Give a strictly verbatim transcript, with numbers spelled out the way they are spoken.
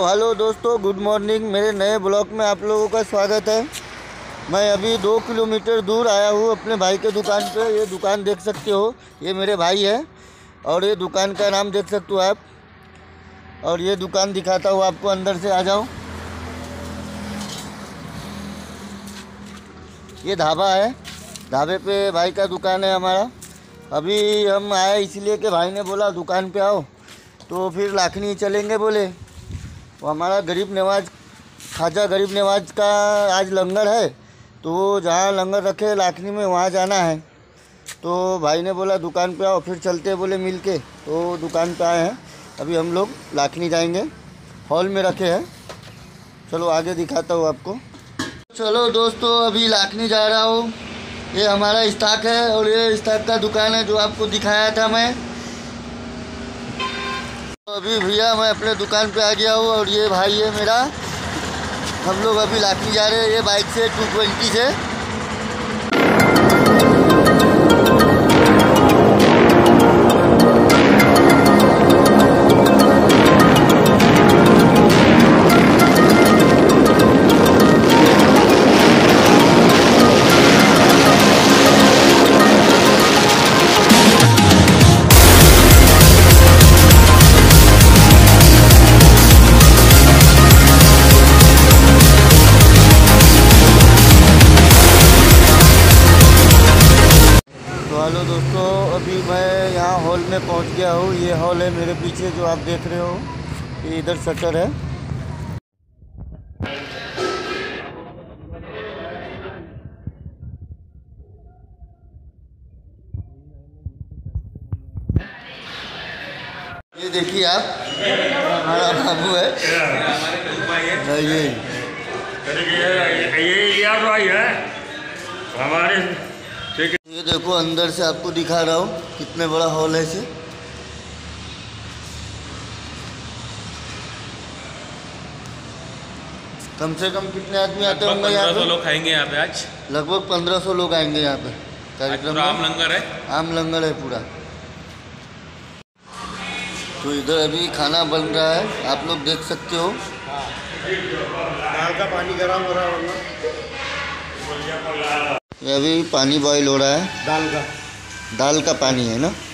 Hello दोस्तों, good morning. मेरे नए ब्लॉग में आप लोगों का स्वागत है। मैं अभी दो किलोमीटर दूर आया हूँ अपने भाई के दुकान पे। ये दुकान देख सकते हो, ये मेरे भाई है और ये दुकान का नाम देख सकते हो आप। और ये दुकान दिखाता हूँ आपको, अंदर से आ जाओ। ये ढाबा है, ढाबे पे भाई का दुकान है हमारा। अभी हम आए इसलिए कि भाई ने बोला दुकान पे आओ, तो फिर लाखनी चलेंगे बोले। वो हमारा गरीब नवाज, ख्वाजा गरीब नवाज का आज लंगर है, तो वो जहाँ लंगर रखे लाखनी में वहाँ जाना है। तो भाई ने बोला दुकान पे आओ, फिर चलते बोले मिल के। तो दुकान पे आए हैं। अभी हम लोग लाखनी जाएंगे, हॉल में रखे हैं। चलो आगे दिखाता हूँ आपको। चलो दोस्तों, अभी लाखनी जा रहा हूँ। ये हमारा स्टॉक है और ये स्टॉक का दुकान है जो आपको दिखाया था मैं। तो अभी भैया मैं अपने दुकान पे आ गया हूँ और ये भाई है मेरा। हम लोग अभी लाखनी जा रहे हैं ये बाइक से, टू ट्वेंटी से। हेलो दोस्तों, अभी मैं यहाँ हॉल में पहुँच गया हूँ। ये हॉल है मेरे पीछे जो आप देख रहे हो, ये इधर शटर है। ये देखिए आप, हमारा बाबू है ये ये यार भाई है हमारे। ये देखो अंदर से आपको दिखा रहा हूँ कितने बड़ा हॉल है इसे। कम से कम कितने आदमी आते होंगे यहाँ पे? लोग खाएंगे यहाँ पे आज। लगभग पंद्रह सौ लोग आएंगे यहाँ पे कार्यक्रम। आम लंगर है, आम लंगर है पूरा। तो इधर अभी खाना बन रहा है, आप लोग देख सकते हो। दाल का पानी गर्म हो रहा है। ये अभी पानी बॉईल हो रहा है। दाल का दाल का पानी है ना।